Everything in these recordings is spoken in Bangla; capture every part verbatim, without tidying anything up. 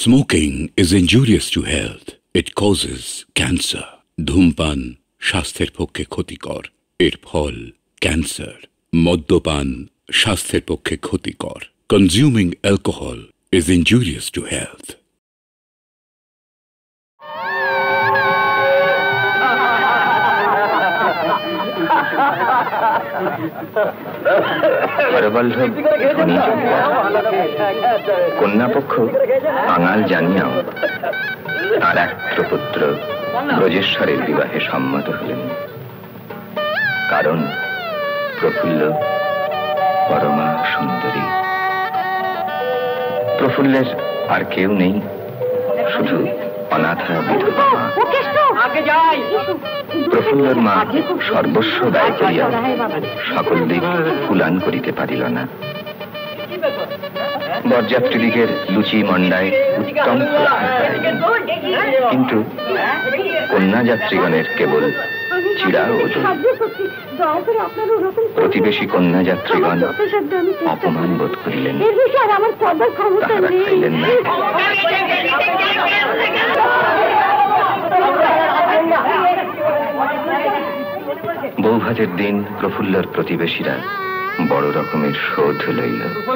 Smoking is injurious to health. It causes cancer. ধূমপান স্বাস্থ্যের পক্ষে ক্ষতিকর। এর ফল ক্যান্সার। মদ্যপান স্বাস্থ্যের পক্ষে ক্ষতিকর। Consuming alcohol is injurious to health. কন্যাপক্ষ বাঙাল জানিয়াও আর এক পুত্র ব্রজেশ্বরের বিবাহে সম্মত হলেন। কারণ প্রফুল্ল পরমা সুন্দরী। প্রফুল্লের আর কেউ নেই, শুধু অনাথা বিধবা মা। প্রফুল্লর মা সর্বস্ব ব্যয় করিয়া সকল দিক কুলান করিতে পারিল না। বরযাত্রীদিগের লুচি মন্ডায় উত্তম কিন্তু কন্যা যাত্রীগণের কেবল চিড়া ও প্রতিবেশী কন্যা যাত্রীগণ অপমান বোধ করিলেন, তাহারা খাইলেন না। বৌভাতের দিন প্রফুল্লর প্রতিবেশীরা বড় রকমের শোধ লইল।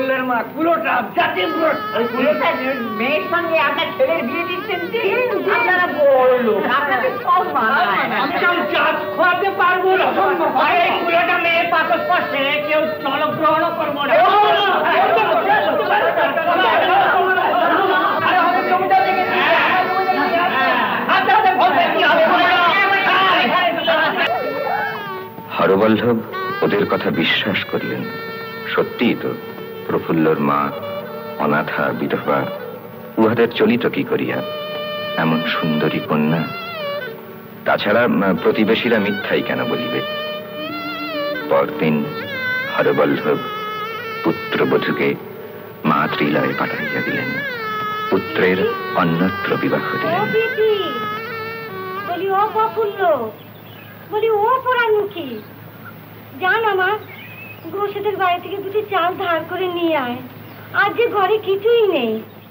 মেয়ের সঙ্গে আপনার ছেলের বিয়ে দিচ্ছেন, আপনারা বড় লোক, আপনাকে সব খোয়াতে পারবো না। মেয়ের পাশে কেউ জলগ্রহণ করবো না। হরবল্লভ ওদের কথা বিশ্বাস করলেন। সত্যিই তো প্রফুল্লর মা অনাথা বিধবা, উহাদের চলিত কি করিয়া? এমন সুন্দরী কন্যা। তাছাড়া প্রতিবেশীরা মিথ্যাই কেন বলিবে? পরদিন হরবল্লভ পুত্রবধূকে মা ত্রিলয়ে পাঠাইয়া দিলেন। পুত্রের অন্যত্র বিবাহ দিলেন। বলি ও প্রফুল্ল, বলি ও পোড়ামুখী, জান আমার ঘোষেদের বাড়ি থেকে দুটি চাল ধার করে নিয়ে আয়, আজ যে ঘরে কিছুই নেই।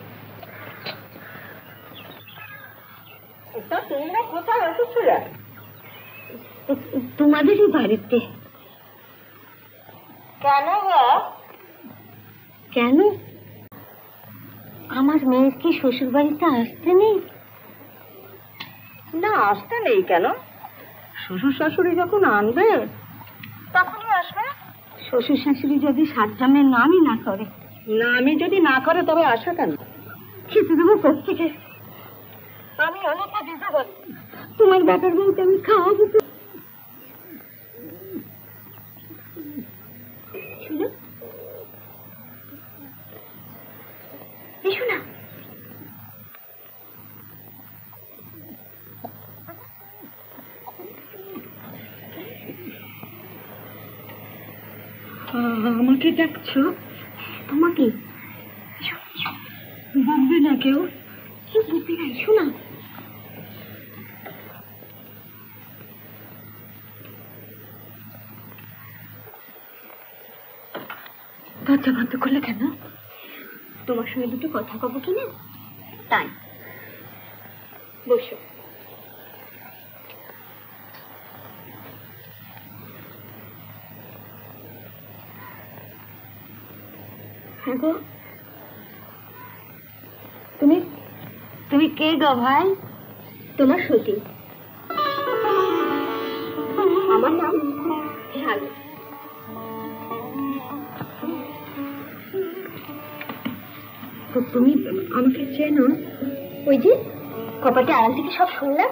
তোমরা কোথায় এসেছো? তোমাদেরই বাড়িতে। কেন? কেন? আমার মেয়ের কি শ্বশুর বাড়িতে আসতে নেই? না, আসতে নেই কেন? শ্বশুর শাশুড়ি যখন আনবে তখনই আসবে। শ্বশুর শাশুড়ি যদি সাতজামের নামই না করে। নামই যদি না করে তবে আসা কেন? খেতে দেবো কোথেকে? আমি অনেক দিতে পারি। তোমার বেটার বউকে আমি খাওয়াবো। এসো না। আমাকে ডাকছো? তোমাকে বলবে না কেউ? কি বলবে না? এসো না। দরজা বন্ধ করলে কেন? তোমার সঙ্গে দুটো কথা কব কিনা, তাই। বসো। হ্যাঁ গো, তুমি তুমি কে গো ভাই? তোমার সতী। আমার নাম ঝালু। তুমি আমাকে চেনো? ওই যে কপাটে আড়াল থেকে সব শুনলাম।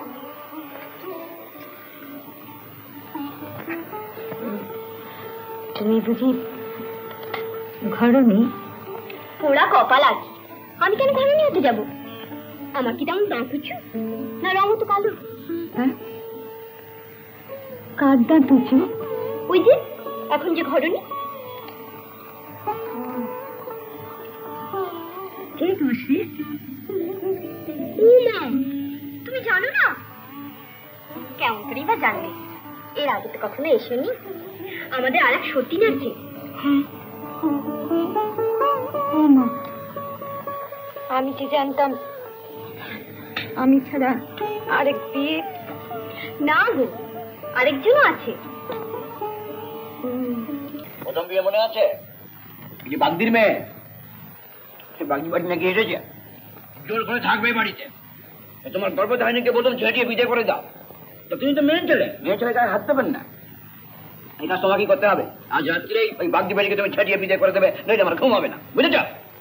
তুমি বুঝি ঘরণী? পোড়া কপাল আছে, আমি কেন ঘরণী হতে যাব? আমার কি তেমন দাঁত উঁচু, না রঙ তো কালো? হ্যাঁ, কার দাঁত উঁচু? ওই যে এখন যে ঘরণী। তুমি জানো না? কেমন করেই বা জানবে? এর আগে তো কখনো এসোনি। আমাদের আর এক সতীন আছে। আমি যে জানতাম আমি ছাড়া আরেক বিয়ে না গো, আরেকজন আছে। প্রথম বিয়ে মনে আছে? যে বাগদির মেয়ে, সে বাগদি বাড়ি নাকি এসেছে, জোর করে থাকবে বাড়িতে। তোমার গর্ভধারিণীকে বলুন ছেটিয়ে বিদে করে দাও। তো তুমি তো মেয়ে ছেলে, মেয়ে ছেলে গায়ে হাত দেবেন না। এই কাজ তোমাকে করতে হবে। আজ রাত্রেই ওই বাগদি বাড়িকে তুমি ছেটিয়ে বিদে করে দেবে, নইলে আমার ঘুম হবে না, বুঝেছ?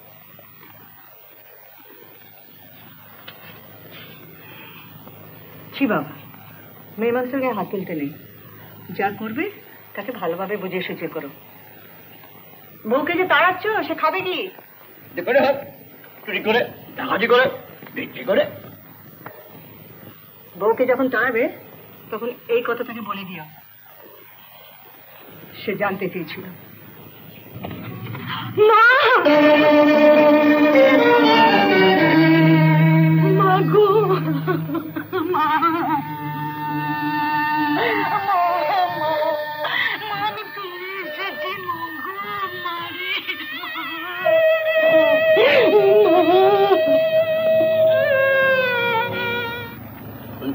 ছি বাবা, মেয়ে মানুষের গায়ে হাত তুলতে নেই। যা করবে তাকে ভালোভাবে বুঝিয়ে সুঝিয়ে করো। বউকে যে তাড়াচ্ছ, সে খাবে কি? যে করে হোক, চুরি করে, ডাকাতি করে, বিক্রি করে। বউকে যখন তাড়াবে তখন এই কথা তাকে বলে দিও। সে জানতে চেয়েছিল। মা, মা গো, মা, আমি ফিরে এসেছি। শুনছ?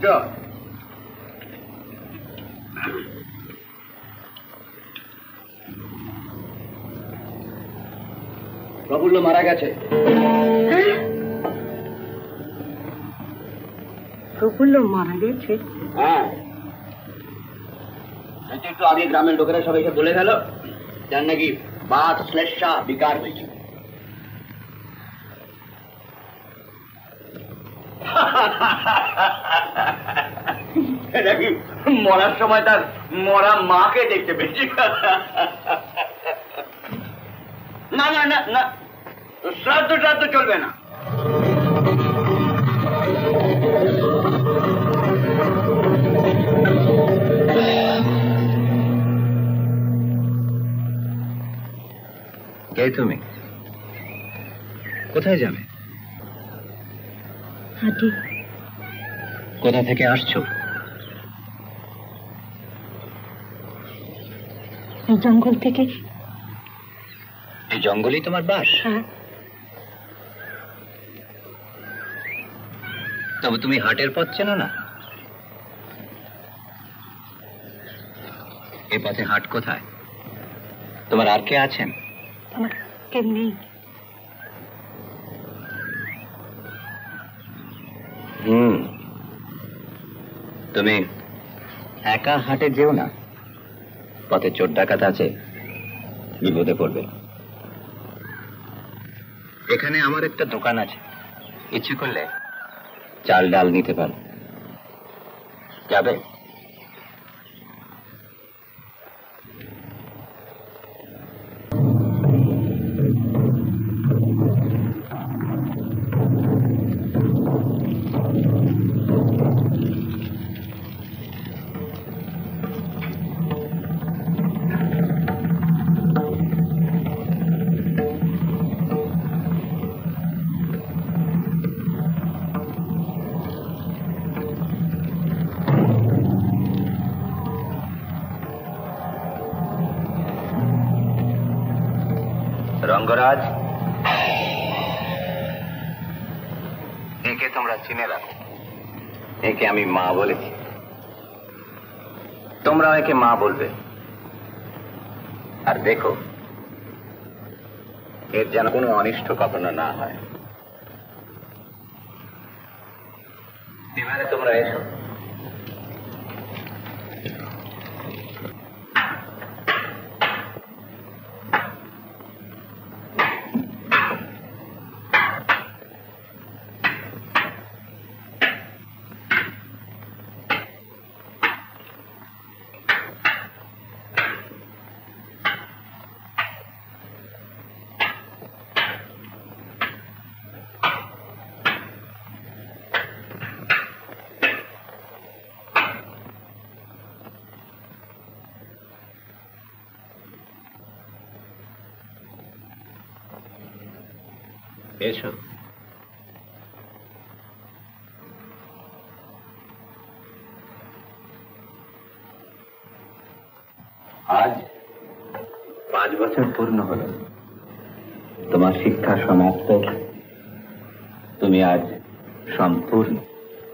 প্রফুল্ল মারা গেছে। প্রফুল্ল মারা গেছে? হ্যাঁ, একটু আগে গ্রামের লোকেরা সবাই এসে বলে গেল যার নাকি বাত শ্লেষা বিকার হয়েছে। নাকি মরার সময় তার মরা মাকে দেখতে পেয়েছি। না না না না, শ্রাদ্ধ শ্রাদ্ধ চলবে না। কে তুমি? কোথায় যাবে? হাঁটি। কোথা থেকে আসছো? এই জঙ্গল থেকে। এই জঙ্গলই তোমার বাস? হ্যাঁ। তবে তুমি হাটের পথ চেনো না? এই পথে হাট কোথায়? তোমার আর কে আছেন? আমার কেউ নেই। হুম, তুমি একা হাটে যেও না, পথে চোর ডাকাত আছে, বিপদে পড়বে। এখানে আমার একটা দোকান আছে, ইচ্ছে করলে চাল ডাল নিতে পারো। যাবে? রঙ্গরাজ, একে তোমরা চিনে রাখো। একে আমি মা বলেছি, তোমরা একে মা বলবে। আর দেখো এর যেন কোনো অনিষ্ট কখনো না হয়। এবারে তোমরা এসো। এসো। আজ পাঁচ বছর পূর্ণ হল তোমার শিক্ষা সমাপ্ত। তুমি আজ সম্পূর্ণ।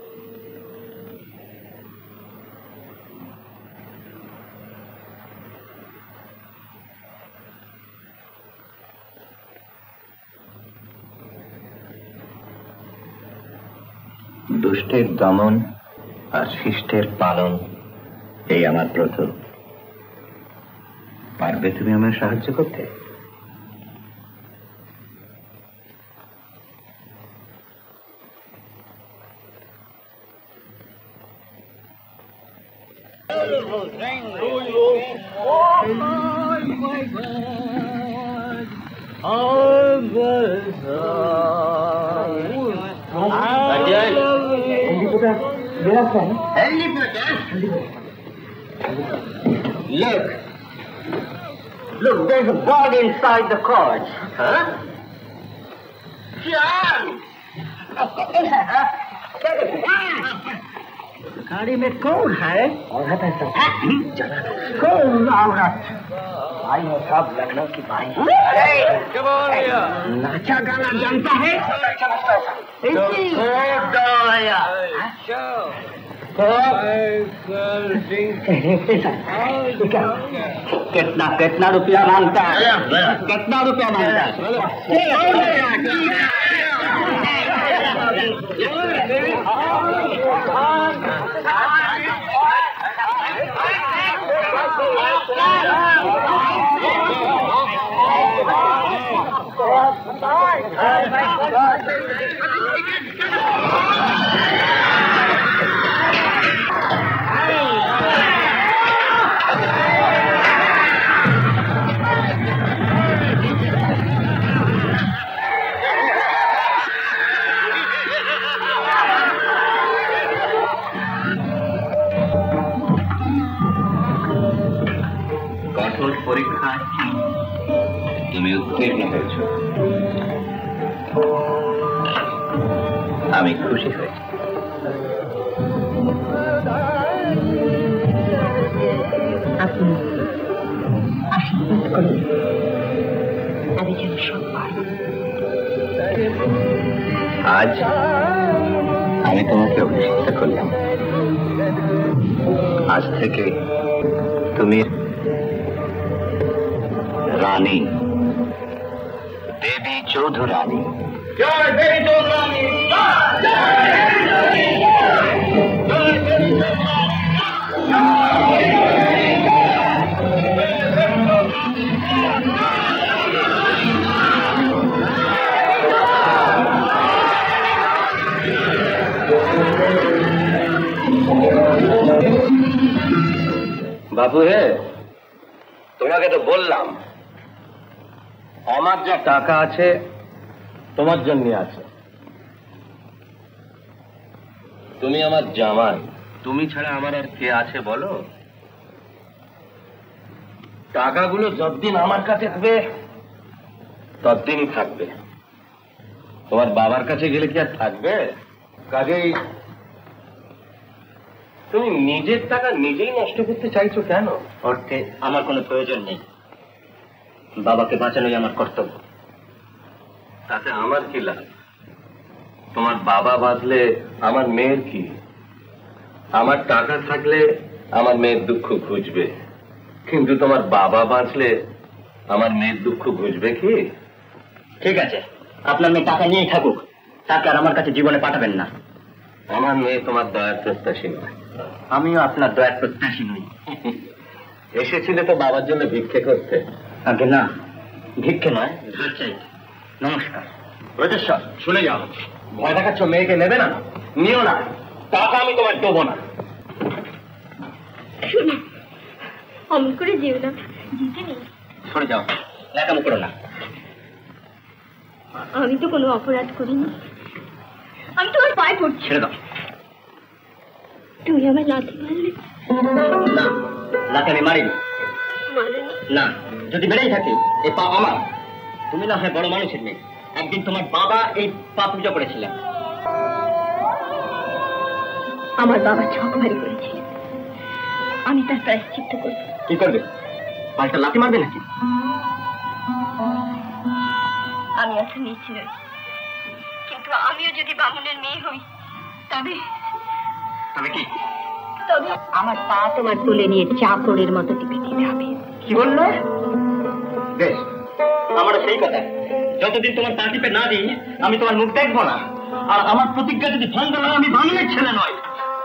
দুষ্টের দমন আর শিষ্টের পালন এই আমার প্রথম। পারবে তুমি আমার সাহায্য করতে? Look, look, there's a God inside the cords, huh? John! गाड़ी में कौन है? औरत है सब। कौन औरत? भाई वो सब लखनऊ की भाई। नाचा गाना जानता है? कितना कितना रुपया मांगता है? कितना रुपया मांगता है? পরীক্ষা তুমি উত্তীর্ণ হয়েছ, আমি খুশি হয়েছি। আপনি আশীর্বাদ করুন, আমি যেন সব পারি। আজ আমি তোমাকে অভিষিক্ত করলাম। আজ থেকে তুমি রানী, দেবী চৌধুরানী। জয় দেবী চৌধুরানী। বাবু হে, তোমাকে তো বললাম আমার যা টাকা আছে তোমার জন্য আছে। তুমি আমার জামাই, তুমি ছাড়া আমার আর কে আছে বলো? টাকাগুলো যতদিন আমার কাছে থাকবে ততদিনই থাকবে। তোমার বাবার কাছে গেলে কি আর থাকবে? কাজেই তুমি নিজের টাকা নিজেই নষ্ট করতে চাইছো কেন? অর্থে আমার কোনো প্রয়োজন নেই, বাবাকে বাঁচানোই আমার কর্তব্য। তাতে আমার কি লাভ? তোমার বাবা বাঁচলে আমার মেয়ের কি? আমার টাকা থাকলে আমার মেয়ের দুঃখ ঘুচবে, কিন্তু তোমার বাবা বাঁচলে আমার মেয়ের দুঃখ ঘুচবে কি? ঠিক আছে, আপনার মেয়ে টাকা নিয়েই থাকুক, তাকে আর আমার কাছে জীবনে পাঠাবেন না। আমার মেয়ে তোমার দয়ার প্রত্যাশী নয়। আমিও আপনার দয়ার প্রত্যাশী নই। এসেছিলে তো বাবার জন্য ভিক্ষে করতে। আগে না, ভিক্ষে নয়, ধার চাই। নমস্কার। ব্রজেশ্বর, শুনে যাও, ভয় দেখাচ্ছ মেয়েকে নেবে না? নিও না, টাকা আমি তোমার দেবো না। শুনুন, অমন করে যেও না, যেতে নেই। সরে যাও, ন্যাকামো করো না। আমি তো কোনো অপরাধ করিনি, আমি তোমার পায়ে পড়ছি। ছেড়ে দাও। তুমি আমার লাথি মারলে? না, লাথি আমি মারিনি। মারেনি? না, যদি বেড়েই থাকে এই পা আমার। তুমি না হয় বড় মানুষের মেয়ে, একদিন তোমার বাবা এই পা পূজা করেছিলেন। আমার বাবা ছকমারি করেছিল, আমি তার প্রায়শ্চিত্ত করব। কি করবে? পাল্টা লাথি মারবে নাকি? আমি এখন নিচ্ছি না, কিন্তু আমিও যদি বামুনের মেয়ে হই তবে তবে কি? তবে আমার পা তোমার তুলে নিয়ে চাকরের মতো টিপে দিতে হবে। কি বললে? বেশ, আমারও সেই কথা। যতদিন তোমার পা টিপে না দিই আমি তোমার মুখ দেখবো না। আর আমার প্রতিজ্ঞা যদি ভঙ্গ হয় আমি ভাঙনের ছেলে নয়।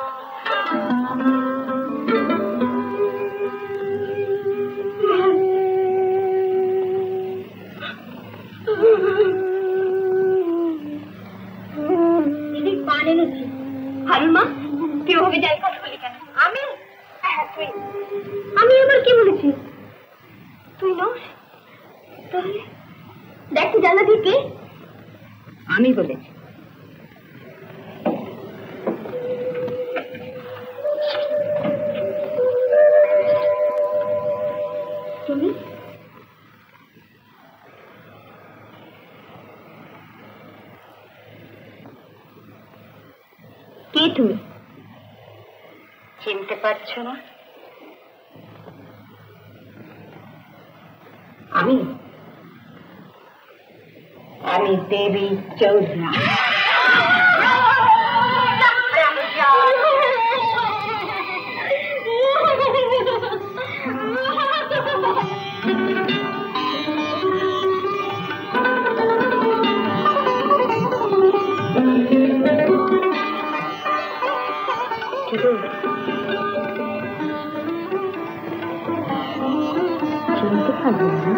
আমি আবার কি বলেছি? তুই নস? তাহলে দেখ জানা তুই কে? আমি বলেছি। তুমি কে? তুমি চিনতে পারছো না? আমি আমি দেবী চৌধুরী। চিনতে পারবো না?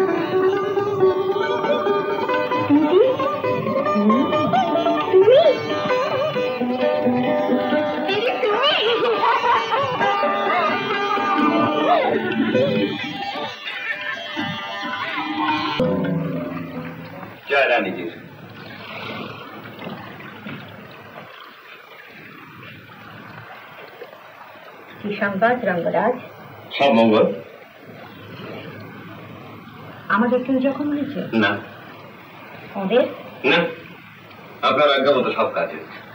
জয় রানীজি। কি সংবাদ রঙ্গরাজ? সব মঙ্গল। আমাদের কেউ যখন হয়েছে না ওদের না, আপনার আজ্ঞা মতো সব কাজে।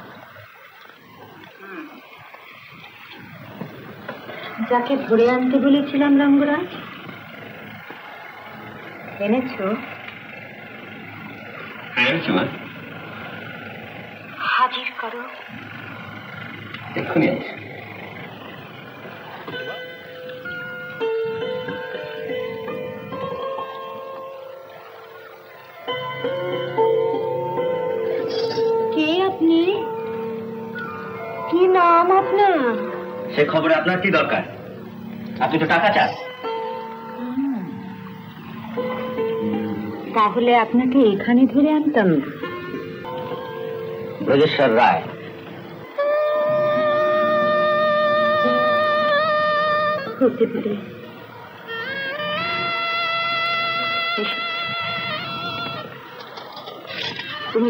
যাকে ধরে আনতে বলেছিলাম রঙ্গরাজ এনেছো? এনেছি মা। হাজির করো। এক্ষুনি আছে। কে আপনি? কি নাম আপনার? সে খবরে আপনার কি দরকার? আপনি তো টাকা চান। তাহলে আপনাকে এখানে ধরে আনতাম। ব্রজেশ্বর রায়। হতে পারে। তুমি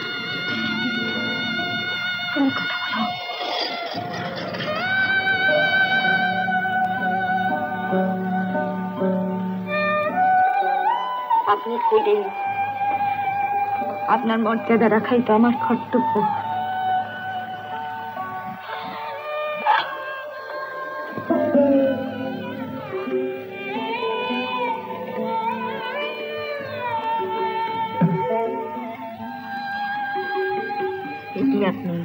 তুমি কথা বলো। আপনি খুঁজে আপনার মর্যাদা রাখাই তো আমার কর্তব্য। এটি আপনি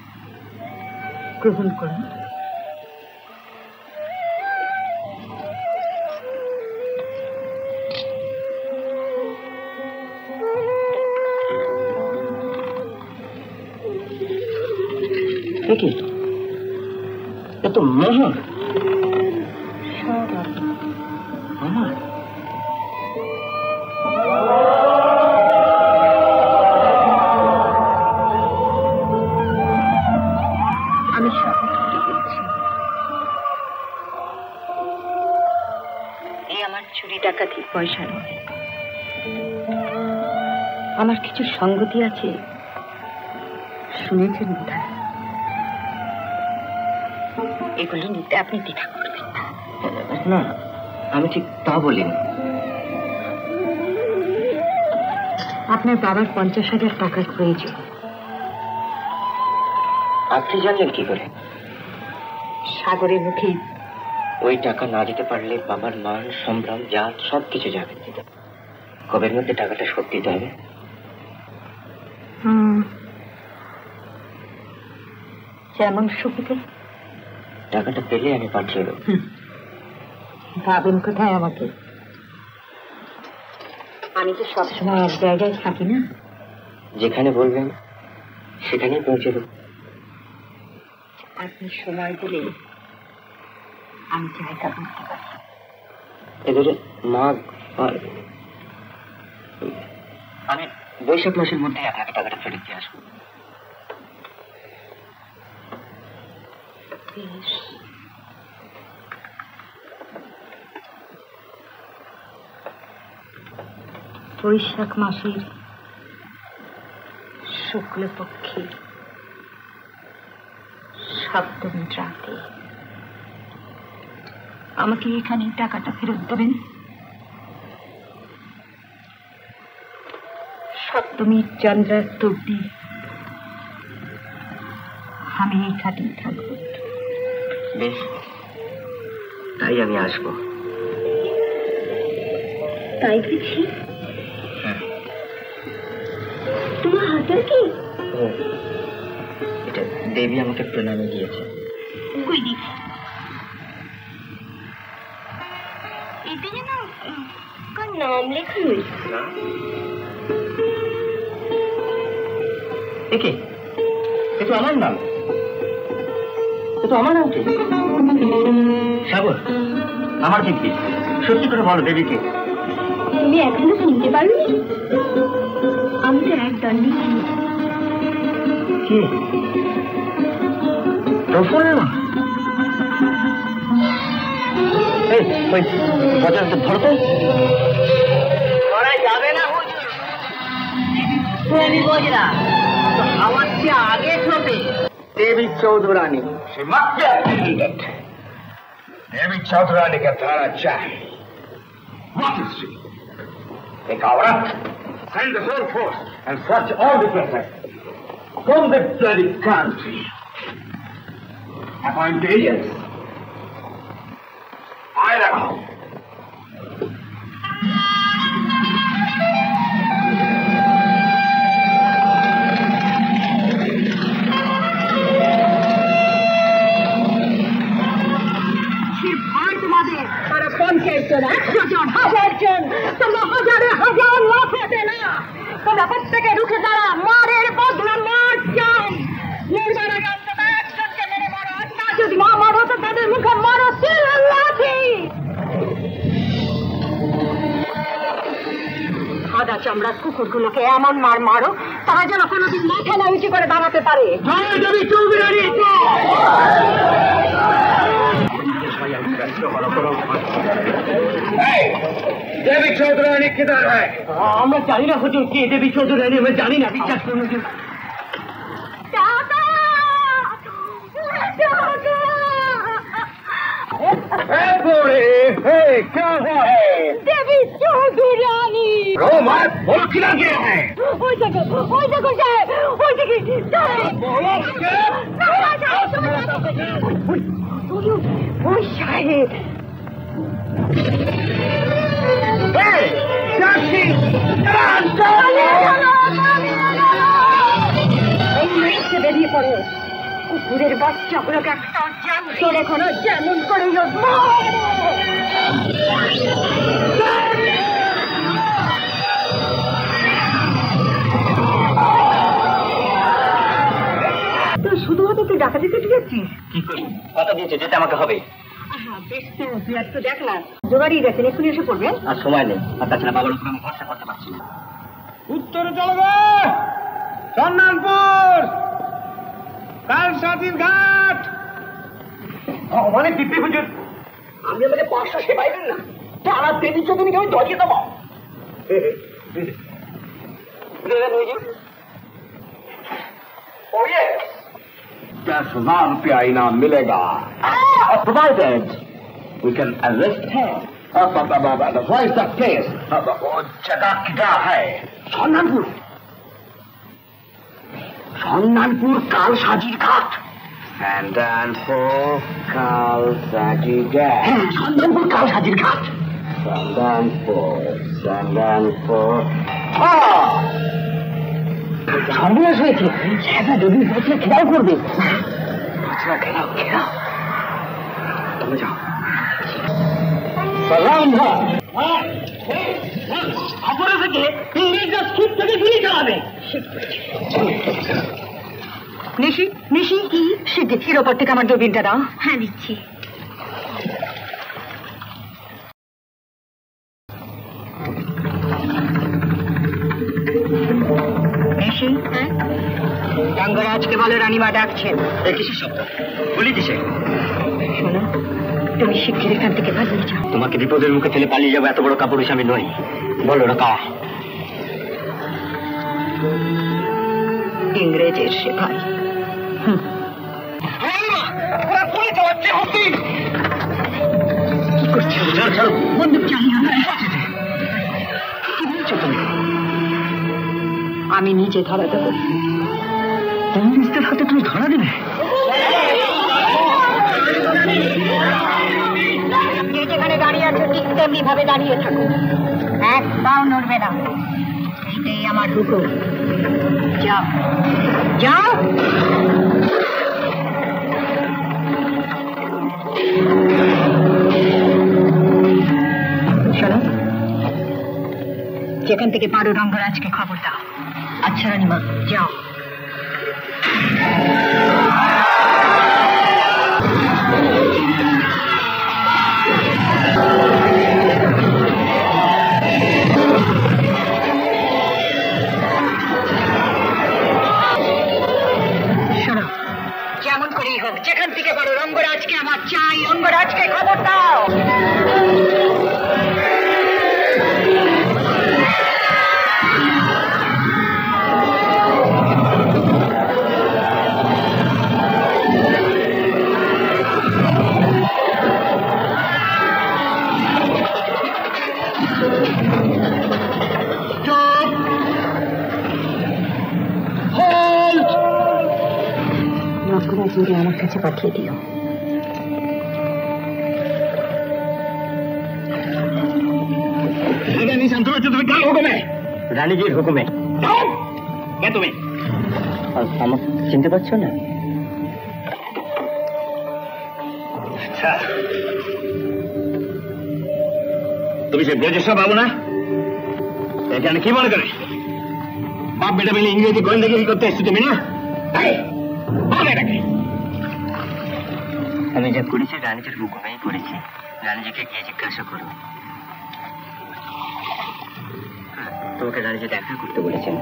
গ্রহণ করুন। কি এ তো মোহর। সব আপনি। আমার আমি শপথ করে বলছি, এই আমার চুরি ডাকাতি পয়সা নয়। আমার কিছু সঙ্গতি আছে, শুনেছেন বোধহয়। এগুলো নিতে আপনি দ্বিধা করবেন না। না, আমি ঠিক তা বলিনি। আপনার বাবার পঞ্চাশ হাজার টাকার প্রয়োজন। আপনি জানলেন কি করে? সাগরের মুখে ওই টাকা না দিতে পারলে বাবার মান সম্ভ্রম জাত সব কিছু যাবে। কবের মধ্যে টাকাটা শোধ দিতে হবে? হুম, যেমন সুবিধে। টাকাটা পেলে আমি পাঠিয়ে দেবো। ভাবেন কোথায় আমাকে? আমি তো সবসময় এক জায়গায় থাকি না। যেখানে বলবেন সেখানে পৌঁছে দেব। আপনি সময় দিলে আমি জায়গা বুঝতে পারি। এদের মাঘ আর আমি বৈশাখ মাসের মধ্যে টাকা টাকাটা ফেরত দিয়ে আসবো। বৈশাখ মাসের শুক্লপক্ষে সপ্তমী রাতে আমাকে এখানে টাকাটা ফেরত দেবেন। সপ্তমীর চন্দ্রাস্ত অব্দি আমি এইখানেই থাকব। বেশ, তাই আমি আসবো। তাই বুঝি? তোমার হাতের কি? এটা দেবী আমাকে প্রণামী দিয়েছে। কই দেখি। এতে যেন কার নাম লেখা রয়েছে। একে এ তো আমার নাম, এ তো আমার নাম। কি সাগর, আমার দিদি সত্যি করে বলো দেবীকে। তুমি এখনো চিনতে পারোনি? আমি তো এক দণ্ডি কি প্রফুল্ল? এই ওই বাজার তো ধরতো করা যাবে না। আমি বোঝ না তো আমার চেয়ে আগে ছোটে देवी Chaudhurani. She must be attendant. देवी चौधरानी का थाना चाहिए। What is she? एक औरत? Send the whole force and search all the places from the bloody country. Appoint agents. I know. পঞ্চাশ জন, একশো জন, হাজার জন, তোমরা হাজারে হাজার লাফাতে না। তোমরা প্রত্যেকে রুখে দাঁড়া, মারের বদলা মার চাই। নির্বাণ একজনকে মেরে মারো, না যদি মা মারো তো তাদের মুখে মারো লাঠি। সাদা চামড়ার কুকুরগুলোকে এমন মার মারো তারা যেন কোনোদিন মাথা না উঁচু করে দাঁড়াতে পারে। देवी चौधरानी किधर है? আমরা জানি না হুজুর, কে দেবী চৌধুরানী আমরা জানি না। বিশ্বাস করুন হুজুর। क्या हुआ है? देवी चौधरानी बोलो किला गया है? ওই দেখো, ওই দেখো সাহেব, ওই দেখি ওই সাহেব। বেরিয়ে পড়ো, কুকুরের বাচ্চাগুলোকে একটা জ্যান্ত রেখো না, যেমন করে তুই শুধুমাত্র তুই ডাকাতি দিতে যাচ্ছিস? কি করি, কথা দিয়েছে যেতে আমাকে হবে। বেশ তো, তুই আর তো দেখলাম জোগাড়ি গেছেন, এক্ষুনি এসে পড়বেন। আর সময় নেই, আর তাছাড়া বাবার উপর আমি ভরসা করতে পারছি না। উত্তরে চলবে চন্দনপুর, কালসাতির ঘাট। অনেক দিব্যি হুজুর, আমি আমাকে পাঁচশো সে পাইবেন না, তারা দেবী চৌধুরীকে আমি ধরিয়ে দেবো। दस हजार रुपया इनाम मिलेगा प्रोवाइडेड वी कैन अरेस्ट है। What is the case? जगह क्या है? সন্ধানপুর, সন্ধানপুর কাল সাজির ঘাট। सैंडनपुर कालसाजी घाट। সন্ধানপুর কাল সাজির ঘাট। सैंडनपुर सैंडनपुर हाँ সর্বনাশ হয়েছে, সেটা যদি বছর খেয়াল করবে। বছরা খেলাও খেলাও, তুমি যাও। सलाम है অপরে থেকে ইংরেজরা শিপ থেকে গুলি চালাবে। নিশি নিশি কি শিগগির ওপর থেকে আমার দূরবীনটা দাও। হ্যাঁ দিচ্ছি। নিশি রঙ্গরাজকে বলো রানীমা ডাকছেন। কিসের শব্দ? বলি কিসে? শোনো, তুমি শিগগির এখান থেকে পালিয়ে যাও। তোমাকে বিপদের মুখে ফেলে পালিয়ে যাবো এত বড় কাপুরুষ আমি নই। বলো রকা। ইংরেজের সেপাই। কি করছো? বন্দুক চালিয়ে কি বলছো তুমি? আমি নিজে ধরা দেবো। ইংরেজদের হাতে তুমি ধরা দেবে? যে যেখানে দাঁড়িয়ে আছো ঠিক তেমনি ভাবে দাঁড়িয়ে থাকো, এক পাও নড়বে না। এটাই আমার হুকুম। যাও যাও। শোনো, যেখান থেকে পারো রঙ্গরাজকে খবর দাও। আচ্ছা রানীমা, যাও। শোনো, যেমন করেই হোক যেখান থেকে পারো রঙ্গরাজকে আমার চাই। রঙ্গরাজকে খবর দাও। রঙ্গরাজ আমার কাছে পাঠিয়ে দিও। রানীজির হুকুমে। কে তুমি? আমাকে চিনতে পারছো না? তুমি সে ব্রজেশ্বর বাবু না? এখানে কি মনে করে বাপ বেটা মিলে ইংরেজি গোয়েন্দাগিরি করতে এসছো তুমি না? আমি যা করেছি রানীজির হুকুমেই করেছি। রানীজিকে গিয়ে জিজ্ঞাসা করো। তোমাকে রানীজি দেখা করতে বলেছেন।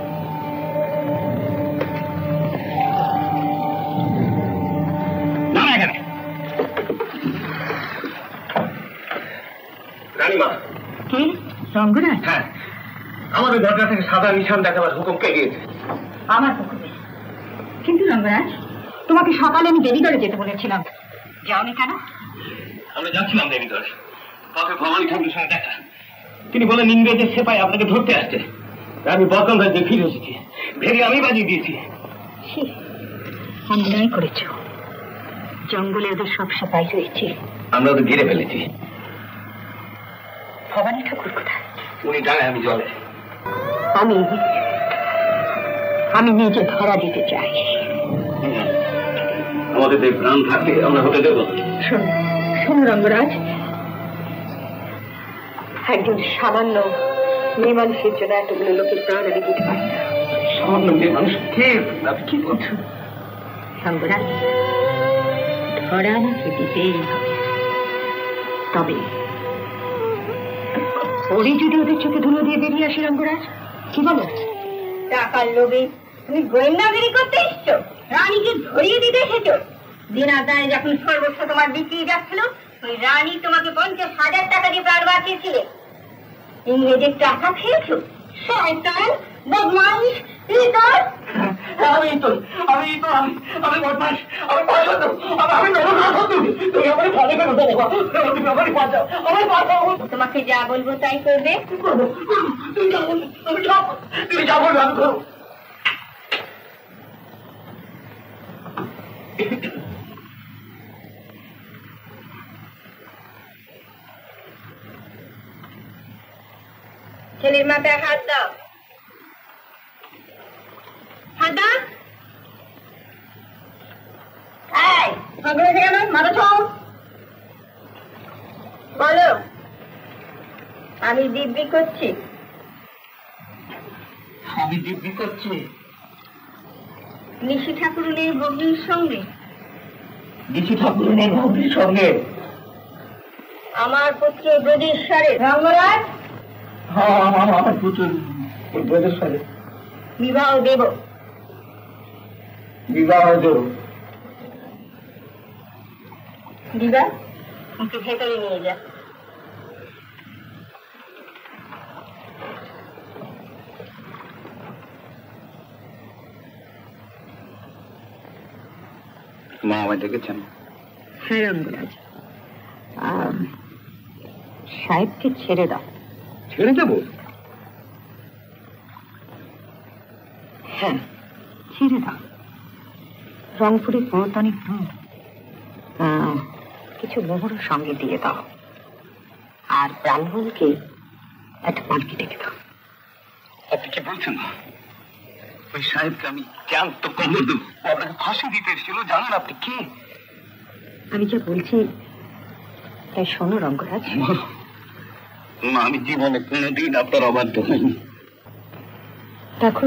রানীমা। কি রঙ্গরাজ? হ্যাঁ, আমাদের দরজা থেকে সাদা নিশান দেখাবার হুকুম কে দিয়েছে? আমার হুকুমে। কিন্তু রঙ্গরাজ, তোমাকে সকালে আমি দেবীগড়ে যেতে বলেছিলাম, যাওনি কেন? আমরা যাচ্ছিলাম দেবীগড়ে, কাউকে ভবানী ঠাকুরের সঙ্গে দেখা। তিনি বলেন ইংরেজের সেপাই আপনাকে ধরতে আসছে। আমি বদনাম রাজ্যে ফিরে এসেছি, ভেবে আমি বাজিয়ে দিয়েছি। অন্যায় করেছ। জঙ্গলে ওদের সব সেপাই রয়েছে। আমরা ওদের ঘিরে ফেলেছি। ভবানী ঠাকুর কোথায়? উনি ডাঙায়, আমি জলে। আমি আমি নিজে ধরা দিতে চাই। আমাদের যে প্রাণ থাকবে আমরা হতে দেব। শোনো শোনো রঙ্গরাজ, একজন সামান্য মেয়ে মানুষের জন্য এতগুলো লোকের প্রাণ আমি দিতে পারি না। সামান্য মেয়ে মানুষ কে? আপনি কি বলছেন? রঙ্গরাজ, ধরা আমাকে দিতেই হবে। তবে ওরে যদি ওদের চোখে ধুলো দিয়ে বেরিয়ে আসি রঙ্গরাজ, কি বলো? টাকার লোভে তুমি গোয়েন্দাগিরি করতে এসছো? রানীকে ধরিয়ে দিতে এসেছো? দিনাদায় যখন সর্বস্ব তোমার বিক্রি যাচ্ছিল, ওই রানী তোমাকে পঞ্চাশ হাজার টাকা দিয়ে প্রাণ বাঁচিয়েছিলে। ইংরেজের টাকা খেয়েছো? শয়তান, বদমাইশ, ইতর। আমি ইতর, আমি ইতর, আমি আমি বদমাইশ, আমি পছন্দ, আমি আমি নরক তুমি তুমি আমার ভালো করে দেবো, তুমি আমার বাঁচাও, আমার বাঁচাও। তোমাকে যা বলবো তাই করবে। তুমি যা বলবে আমি সব, তুমি যা বলবে আমি করবো। ছেলের মাথায় হাত দাও। হাত দাও। এই, পাগল হয়ে গেল, মাথা ছাও। বলো, আমি দিব্যি করছি। আমি দিব্যি করছি। নিশি ঠাকুরনের ভগ্নির সঙ্গে? নিশি ঠাকুরনের ভগ্নির সঙ্গে আমার পুত্র ব্রজেশ্বরের। রঙ্গরাজ, হ্যাঁ আমার পুত্র ব্রজেশ্বরের বিবাহ দেব। বিবাহ দেব। দিবা, একটু ভেতরে নিয়ে যা। মা আমায় ডেকেছেন? হ্যাঁ রঙ্গরাজ, সাহেবকে ছেড়ে দাও। ছেড়ে দেবো? হ্যাঁ, ছেড়ে দাও। রংপুরে পথ অনেক দূর, কিছু মোহর সঙ্গে দিয়ে দাও, আর ব্রাহ্মণকে একটা পালকি ডেকে দাও। আপনি কি বলছেন? ওই সাহেবকে আমি জ্যান্ত কবর দেবো, আপনাকে ফাঁসি দিতে এসেছিল। জানেন আপনি কি? আমি যা বলছি তাই শোনো রঙ্গরাজ। না, আমি জীবনে কোনোদিন আপনার অবাধ্য হইনি। দেখো,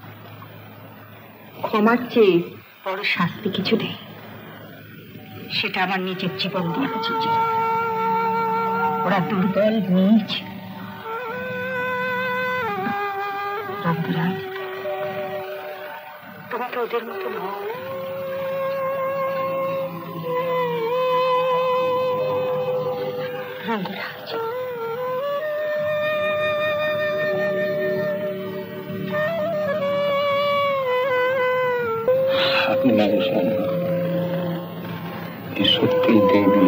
ক্ষমার চেয়ে বড় শাস্তি কিছু নেই, সেটা আমার নিজের জীবন দিয়ে বুঝেছি। ওরা দুর্বল, নীচ। রঙ্গরাজ, তুমি তো ওদের মতো নও। রঙ্গরাজ, আপনি মানুষ হন, সত্যি দেবী।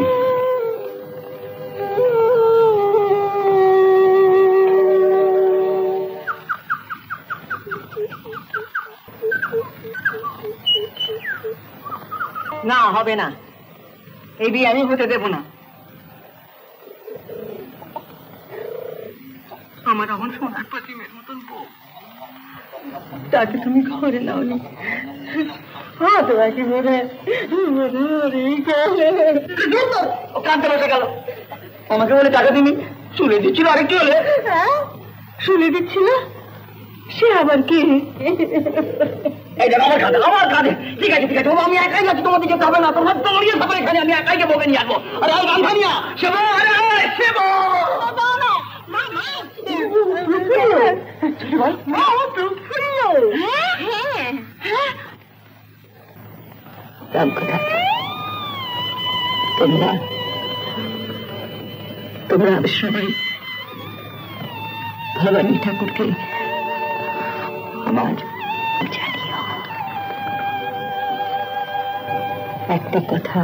না, হবে না, এই বিয়ে আমি হতে দেব না। আমার আমার সোনার প্রতিমের মতন বউ, তাকে তুমি ঘরে নাওনি। কাঁদতে বসে গেল। আমাকে বলে টাকা দিনি, শুলে দিচ্ছিল। আরেকটু হলে শুনে দিচ্ছিল, সে আবার কি? এই দেখো আমার কাঁদে, আমার কাঁদে। ঠিক আছে ঠিক আছে, আমি একাই যাচ্ছি, তোমার দিকে যাবে না। তোমার দৌড়িয়ে থাকবে এখানে, আমি একাই বকে নিয়ে আসবো। আরে রামধানিয়া, সেবো, আরে সেবো। তোমরা তোমরা সবাই ভবানী ঠাকুরকে আমার জানিও একটা কথা,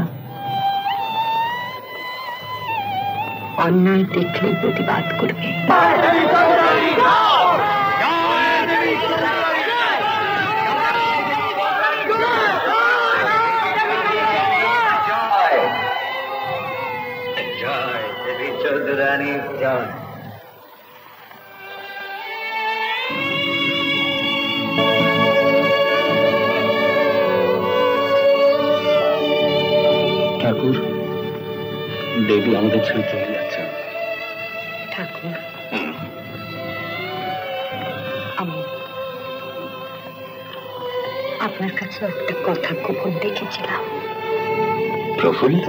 অন্যায় দেখলে প্রতিবাদ করবে। জয় দেবী চৌধুরানী জয়। ঠাকুর, দেবী আমাদের ছেড়ে চলে যাচ্ছেন। ঠাকুর, আমি আপনার কাছে একটা কথা গোপন দেখেছিলাম। প্রফুল্ল,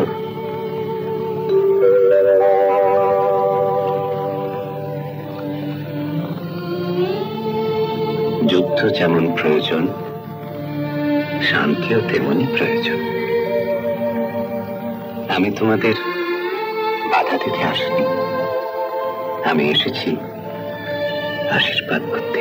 যুদ্ধ যেমন প্রয়োজন, শান্তিও তেমনই প্রয়োজন। আমি তোমাদের বাধা দিতে আসিনি, আমি এসেছি আশীর্বাদ করতে।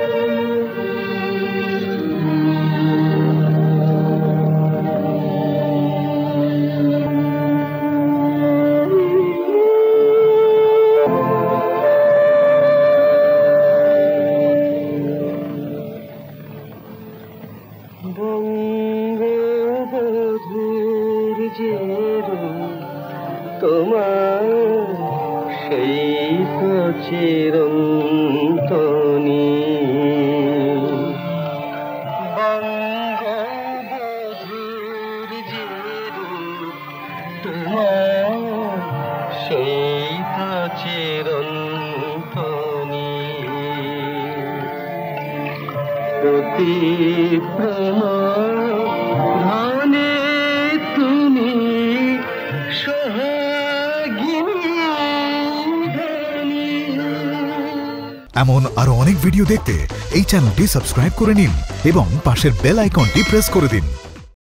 তোমার সেই চিরন্তনী বঙ্গবধূর যে তোমার সেই চিরন্তনী অতি প্রেম ধনে তুমি সোহাগিনী। এমন আরো অনেক ভিডিও দেখতে এই চ্যানেলটি সাবস্ক্রাইব করে নিন এবং পাশের বেল আইকনটি প্রেস করে দিন।